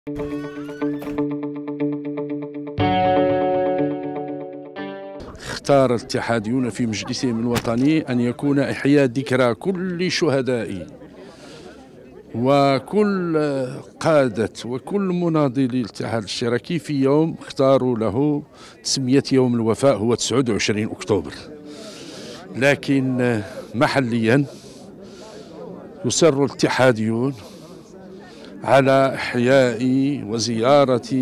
اختار الاتحاديون في مجلسهم الوطني أن يكون إحياء ذكرى كل شهداء وكل قادة وكل مناضلي الاتحاد الاشتراكي في يوم اختاروا له تسمية يوم الوفاء، هو 29 أكتوبر. لكن محليا يصر الاتحاديون على إحياء وزيارة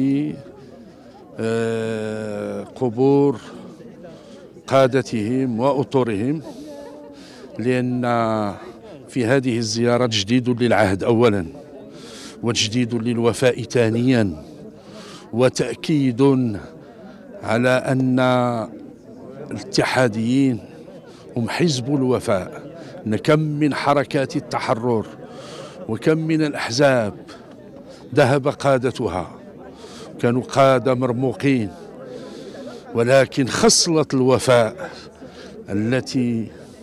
قبور قادتهم وأطرهم، لأن في هذه الزيارة تجديد للعهد أولا، وتجديد للوفاء ثانيا، وتأكيد على أن الاتحاديين هم حزب الوفاء. كم من حركات التحرر وكم من الأحزاب ذهب قادتها، كانوا قادة مرموقين، ولكن خصلة الوفاء التي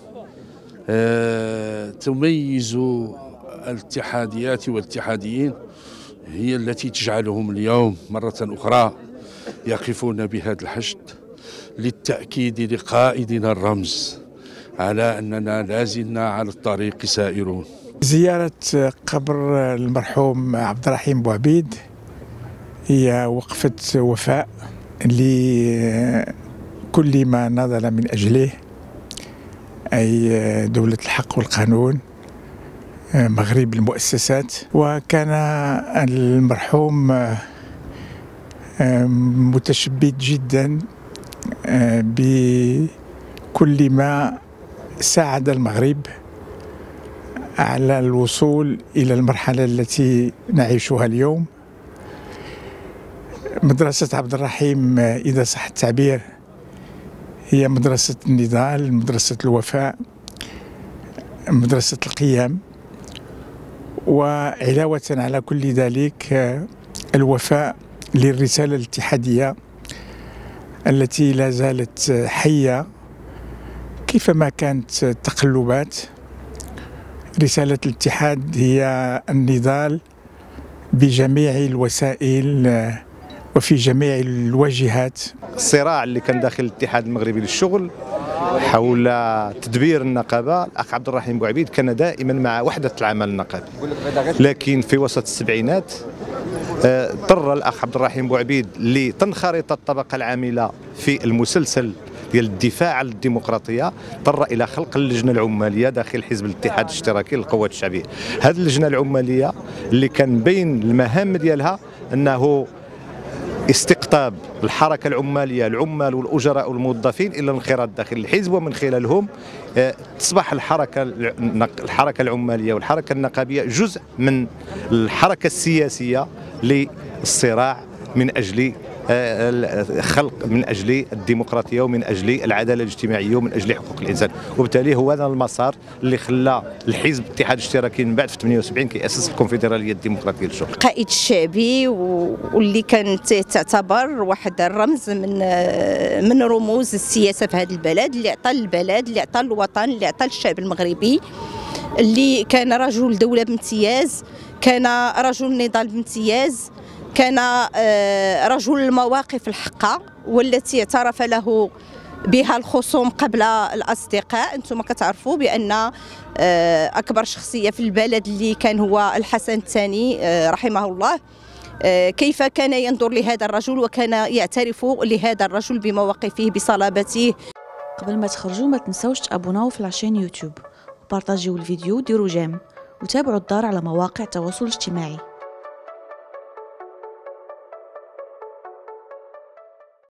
تميز الاتحاديات والاتحاديين هي التي تجعلهم اليوم مرة أخرى يقفون بهذا الحشد للتأكيد لقائدنا الرمز على أننا لازلنا على الطريق سائرون. زيارة قبر المرحوم عبد الرحيم بوعبيد هي وقفة وفاء لكل ما نضل من أجله، أي دولة الحق والقانون، مغرب المؤسسات. وكان المرحوم متشبث جدا بكل ما ساعد المغرب على الوصول إلى المرحلة التي نعيشها اليوم. مدرسة عبد الرحيم إذا صح التعبير هي مدرسة النضال، مدرسة الوفاء، مدرسة القيم، وعلاوة على كل ذلك الوفاء للرسالة الاتحادية التي لا زالت حية كيفما كانت التقلبات. رسالة الاتحاد هي النضال بجميع الوسائل وفي جميع الواجهات. الصراع اللي كان داخل الاتحاد المغربي للشغل حول تدبير النقابة، الأخ عبد الرحيم بوعبيد كان دائما مع وحدة العمل النقابي، لكن في وسط السبعينات اضطر الأخ عبد الرحيم بوعبيد لتنخرط الطبقة العاملة في المسلسل ديال الدفاع عن الديمقراطيه، اضطر الى خلق اللجنه العماليه داخل حزب الاتحاد الاشتراكي للقوات الشعبيه. هذه اللجنه العماليه اللي كان بين المهام ديالها انه استقطاب الحركه العماليه، العمال والاجراء والموظفين الى الانخراط داخل الحزب، ومن خلالهم تصبح الحركه العماليه والحركه النقابيه جزء من الحركه السياسيه للصراع من اجل خلق، من اجل الديمقراطيه ومن اجل العداله الاجتماعيه ومن اجل حقوق الانسان. وبالتالي هو هذا المسار اللي خلى الحزب الاتحاد الاشتراكي من بعد في 78 كيأسس الكونفدراليه الديمقراطيه للشغل. قائد شعبي واللي كانت تعتبر واحد الرمز من رموز السياسه في هذا البلد، اللي عطى البلد، اللي عطى الوطن، اللي عطى الشعب المغربي، اللي كان رجل دوله بامتياز، كان رجل نضال بامتياز، كان رجل المواقف الحقة والتي اعترف له بها الخصوم قبل الأصدقاء. أنتم كتعرفوا بأن أكبر شخصية في البلد اللي كان هو الحسن الثاني رحمه الله، كيف كان ينظر لهذا الرجل وكان يعترف لهذا الرجل بمواقفه بصلابته. قبل ما تخرجوا ما تنسوش تابوناو في العشان يوتيوب وبارطاجيو الفيديو وديروا جيم وتابعوا الدار على مواقع التواصل الاجتماعي.